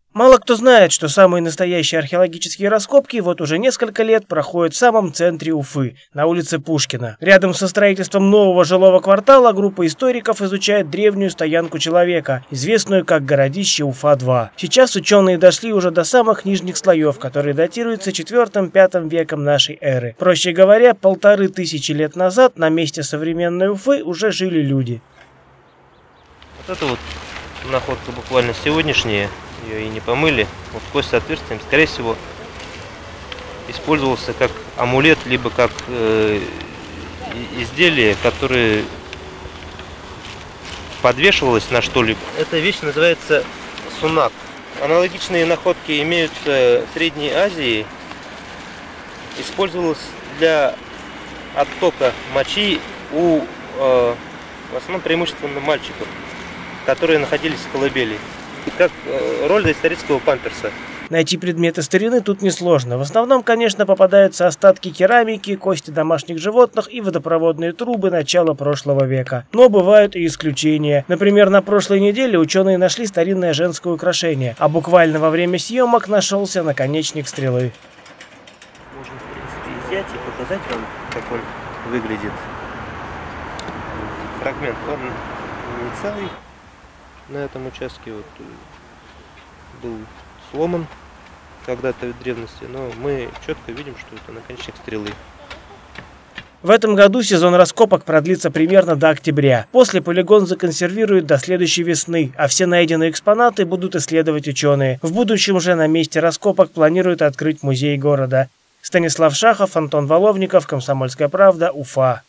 Мало кто знает, что самые настоящие археологические раскопки вот уже несколько лет проходят в самом центре Уфы, на улице Пушкина. Рядом со строительством нового жилого квартала группа историков изучает древнюю стоянку человека, известную как городище Уфа-2. Сейчас ученые дошли уже до самых нижних слоев, которые датируются IV-V веком нашей эры. Проще говоря, 1500 лет назад на месте современной Уфы уже жили люди. Вот это вот находка буквально сегодняшняя. Ее и не помыли, вот кость с отверстием, скорее всего, использовался как амулет, либо как изделие, которое подвешивалось на что-либо. Эта вещь называется сунак. Аналогичные находки имеются в Средней Азии. Использовалось для оттока мочи у, в основном, преимущественно мальчиков, которые находились в колыбели. Как роль доисторического памперса. Найти предметы старины тут несложно. В основном, конечно, попадаются остатки керамики, кости домашних животных и водопроводные трубы начала прошлого века. Но бывают и исключения. Например, на прошлой неделе ученые нашли старинное женское украшение, а буквально во время съемок нашелся наконечник стрелы. Можно, в принципе, взять и показать вам, как он выглядит. Фрагмент, он не целый. На этом участке вот был сломан когда-то в древности, но мы четко видим, что это наконечник стрелы. В этом году сезон раскопок продлится примерно до октября. После полигон законсервируют до следующей весны, а все найденные экспонаты будут исследовать ученые. В будущем же на месте раскопок планируют открыть музей города. Станислав Шахов, Антон Воловников, Комсомольская правда, Уфа.